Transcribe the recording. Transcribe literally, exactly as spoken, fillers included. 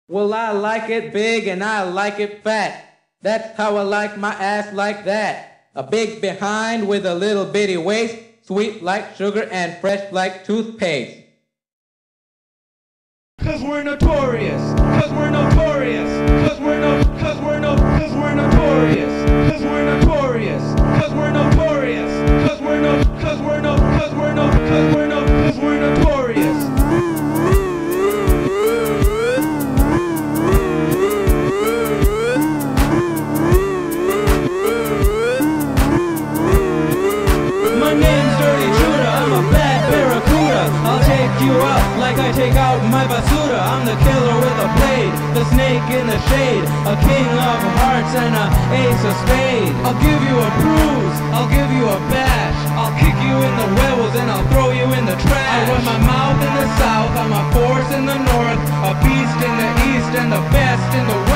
Well, I like it big and I like it fat. That's how I like my ass, like that. A big behind with a little bitty waist, sweet like sugar and fresh like toothpaste. Cause we're notorious, cause we're notorious, cause we're no, cause we're no, cause we're notorious, cause we're notorious, cause we're notorious, cause we're no, cause we're no, cause we're no, cause we're no, cause we're notorious. My name's Dirty Judah, I'm a bad barracuda. I'll take you out like I take out my basura. I'm the killer with a blade, the snake in the shade, a king of hearts and a ace of spades. I'll give you a bruise, I'll give you a bash, I'll kick you in the webbles and I'll throw you in the trash. I run my mouth in the south, I'm a force in the north, a beast in the east and the best in the west.